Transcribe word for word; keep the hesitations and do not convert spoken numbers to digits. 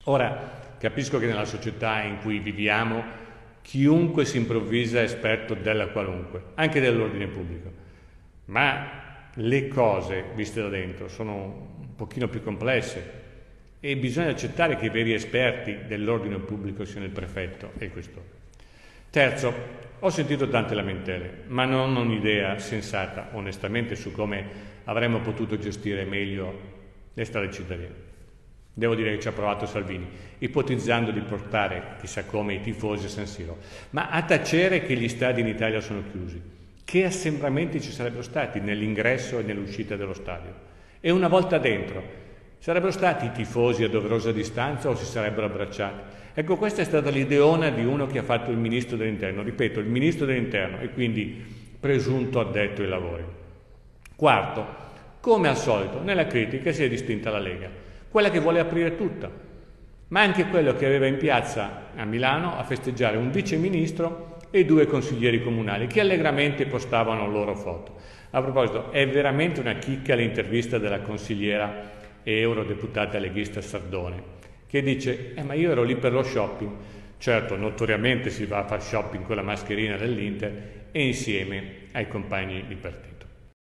Ora, capisco che nella società in cui viviamo chiunque si improvvisa esperto della qualunque, anche dell'ordine pubblico, ma le cose viste da dentro sono un pochino più complesse e bisogna accettare che i veri esperti dell'ordine pubblico siano il prefetto e il questore. Terzo, ho sentito tante lamentele, ma non ho un'idea sensata, onestamente, su come avremmo potuto gestire meglio le strade cittadine. Devo dire che ci ha provato Salvini, ipotizzando di portare chissà come i tifosi a San Siro, ma a tacere che gli stadi in Italia sono chiusi. Che assembramenti ci sarebbero stati nell'ingresso e nell'uscita dello stadio? E una volta dentro, sarebbero stati i tifosi a doverosa distanza o si sarebbero abbracciati? Ecco, questa è stata l'ideona di uno che ha fatto il ministro dell'interno, ripeto, il ministro dell'interno e quindi presunto addetto ai lavori. Quarto, come al solito, nella critica si è distinta la Lega, quella che vuole aprire tutta, ma anche quello che aveva in piazza a Milano a festeggiare un viceministro e due consiglieri comunali che allegramente postavano loro foto. A proposito, è veramente una chicca l'intervista della consigliera e eurodeputata leghista Sardone, che dice, eh ma io ero lì per lo shopping. Certo, notoriamente si va a fare shopping con la mascherina dell'Inter e insieme ai compagni di partito.